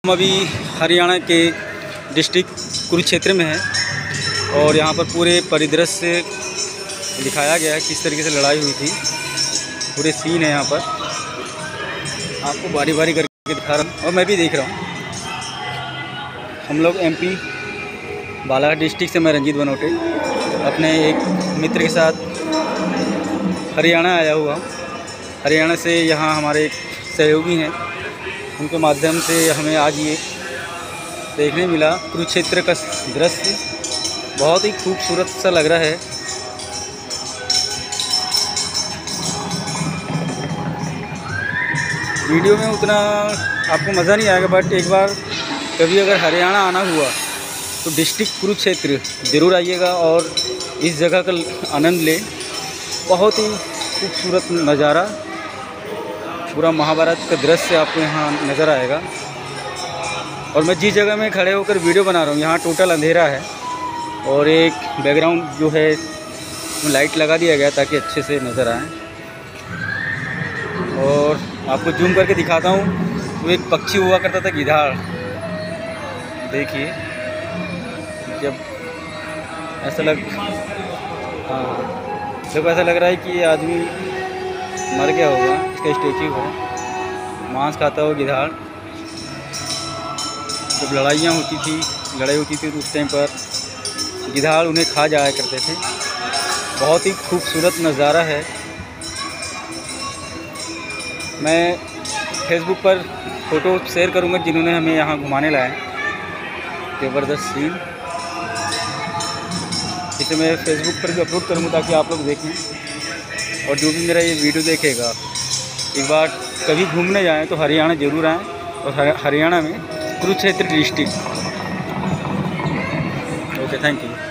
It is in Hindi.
हम अभी हरियाणा के डिस्ट्रिक्ट कुरुक्षेत्र में हैं और यहाँ पर पूरे परिदृश्य दिखाया गया है किस तरीके से लड़ाई हुई थी। पूरे सीन है यहाँ पर, आपको बारी बारी करके दिखा रहा हूँ और मैं भी देख रहा हूँ। हम लोग एमपी बालाघाट डिस्ट्रिक्ट से मैं रंजीत बनोटे अपने एक मित्र के साथ हरियाणा आया हुआ हूँ। हरियाणा से यहाँ हमारे एक सहयोगी हैं, उनके माध्यम से हमें आज ये देखने मिला कुरुक्षेत्र का दृश्य। बहुत ही खूबसूरत सा लग रहा है। वीडियो में उतना आपको मज़ा नहीं आएगा, बट एक बार कभी अगर हरियाणा आना हुआ तो डिस्ट्रिक्ट कुरुक्षेत्र ज़रूर आइएगा और इस जगह का आनंद लें। बहुत ही खूबसूरत नज़ारा, पूरा महाभारत का दृश्य आपको यहाँ नज़र आएगा। और मैं जिस जगह में खड़े होकर वीडियो बना रहा हूँ यहाँ टोटल अंधेरा है और एक बैकग्राउंड जो है लाइट लगा दिया गया ताकि अच्छे से नज़र आए। और आपको जूम करके दिखाता हूँ, वो एक पक्षी हुआ करता था गिधाड़। देखिए जब ऐसा ऐसा लग रहा है कि ये आदमी मर गया होगा, इसका स्टेचू है, मांस खाता हो गिधाड़। जब लड़ाई होती थी तो उस टाइम पर गिधाड़ उन्हें खा जाया करते थे। बहुत ही खूबसूरत नज़ारा है। मैं फेसबुक पर फ़ोटो शेयर करूंगा जिन्होंने हमें यहाँ घुमाने लाया। ज़बरदस्त सीन, इसे मैं फेसबुक पर भी अपलोड करूँगा ताकि आप लोग देखें। और जो भी मेरा ये वीडियो देखेगा, एक बार कभी घूमने जाएं तो हरियाणा ज़रूर आएँ। और हरियाणा में Kurukshetra district. Okay, thank you.